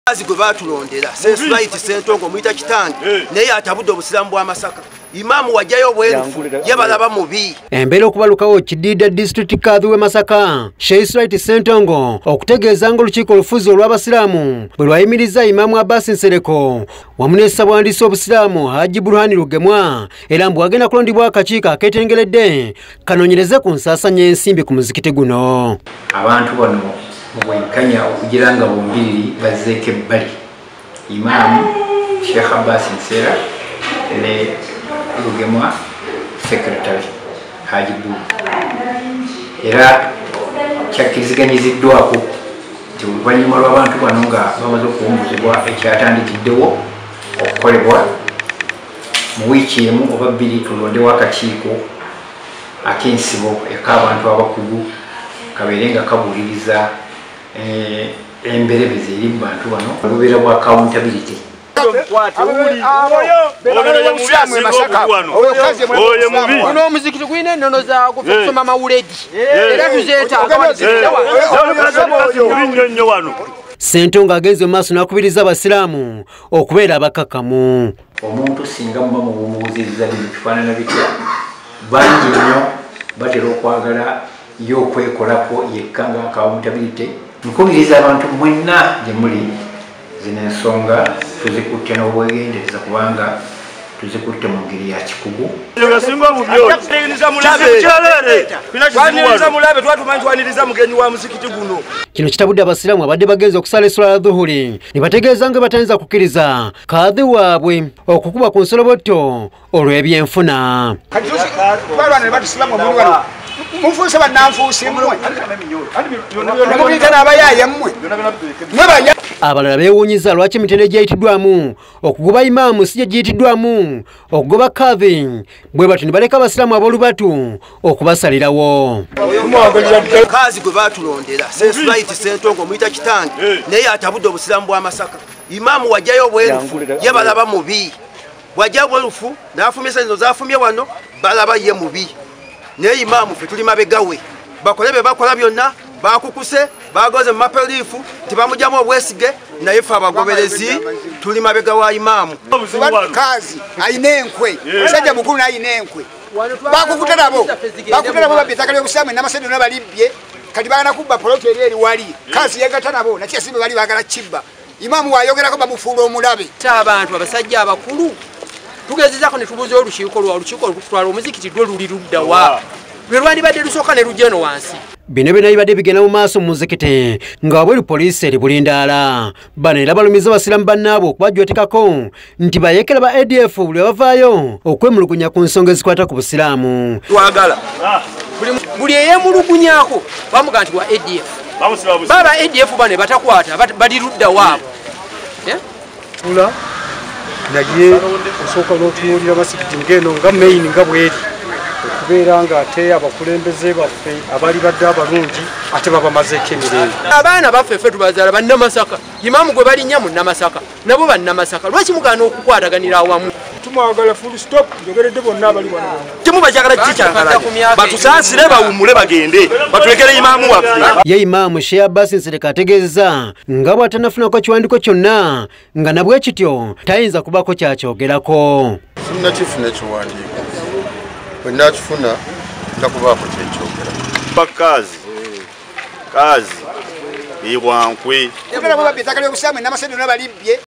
Kazi gwe batulondera Sswala Sentongo muyita kitange naye atabudde obusiramu bwa Masaka. Imamu wajjayo bwerufu yabalaba mubi. Embeera okubalukawo Kiddiida District Kadhi w'e Masaka Sswala Sentongo okutegeeza ng'olukiiko olufuzi olw'abasiraamu bwe lwayimiriza Imamu Abayisiraamu wamu ne ssabwandiisi obusiraamu Haji Burhani Rugemwa era mbu agenda kulondibwa akakiiko akeetengeredde kanoonyereze ku nsaasanya ensimbi ku muzikiti guno. Abantu bano mu bwenkanya okugira nga bombiriri bazzeeko ebbali Imamu Sheikh Abayisiraamu ne Rugemwa Secretary Haji Buru era kyakkirizganyiziddwako nti oluvannyuma lw'abantu bano nga bamaze okuwumbuzibwa ekyatandikiddewo okukolebwa mu wiiki emu oba bbiri tulondewo akakiiko ak'ensibo ek'abantu abakugu kabeere nga kabuuliriza emberebeze eri mu bantu bano olubeera bwa accountability. Omuzikiti gulina ennono zaago kusoma mawuledi era tuzeetaaga. Sentongo agenze mu maaso n'akubiriza abasiraamu okubeera abakakamu. Omuntu singa muba mubuuziriza bino kifaanana bitya bangi nnyo batera okwagala ye okwekolako yekka nga accountability. Nkubiriza abantu mwenna gye muli zino ensonga tuzikutte n'obwegendereza kubanga tuzikutte mu ngeri ya kikugu. Kino kitabudde abasiraamu abadde bagenze okusala esswala dhuhuri ne bategeeza nga batayinza kukkiriza kadhi waabwe okukuba ku nsolobotto olw'ebyenfuna. Abalala beewuunyiza lwaki emitendera gyayitiddwamu okugoba Imaamu si gye giyitiddwamu okugoba kadhi bwe batyo ne baleka abasiraamu ab'olubatu okubasalirawo. Kazi gwe batulondera Sswala Sentongo muyita kitange naye atabudde obusiramu bwa Masaka. Imamu wajjayo bwerufu yabalaba mubi. Bwajja bwerufu n'afumisa zino zafumye wano balaba ye mubi. Naye Imamu ffe tuli mabega we bakole be bakola byonna bakukuse bagoze mu mapelifu tibamugyamu obwesige naye ffe abagoberezi tuli mabega wa Imamu. Kazi ayina enkwe musajja mukulu n'ayina enkwe bakukuta nabo babbi ettaka ly'obusiraamu n'amasendo n'abalibbye kati bagana kubba poloti eri wali kazi yegatta nabo nakyesimbe bali baagala kibba. Imamu wayogerako bamufuula omulabe. Abantu abasajja abakulu tugezezaako ne tubuuza olukiiko olutwala omuzikiti lwe luli ludda wa lwe lwandibadde lusooka ne lujja eno wansi. Bino byonna bibadde bigenda mu maaso mu muzikiti nga wabweru poliisi eri bulindaala. Bano era balumiza abasiraamu bannaabwe okubajootekako nti bayeekera ba ADF buli bavaayo okwemulugunya ku nsonga ezikwata ku busiraamu. Twagala buli eyeemulugunyako bamuga nti wa ADF baba ADF bane batakwata bali ludda waabwe. Tula naye osooka n'otunuulira masikiti ng'eno nga main nga bweri okubeera nga ate abakulembeze baffe abali badde abalungi ate babamazeeko emirembe. Abaana baffe ffe tubazaala bannamasaka Imaamu gwe balinnya mu Namasaka nabo bannamasaka lwaki mugaana okukwataganira awamu? Tumwagala full stop njogeredde bonna abali wano. Temubakyagala kiki kyankala batusaasire bawummule bagende batulekere Imaamu waffe. Ye Imaamu Sheikh Abayisiraamu ategeeza nga bw'atanafunako kiwandiiko kyonna nga nabwe kityo tayinza kubako kyakyogerako. Sinnakifuna ekiwandiiko bwe nakifuna ntakubaako kyekyogera. Kazi ibwankwe babbi ettaka ly'obusiraamu n'amasendo n'abalibbye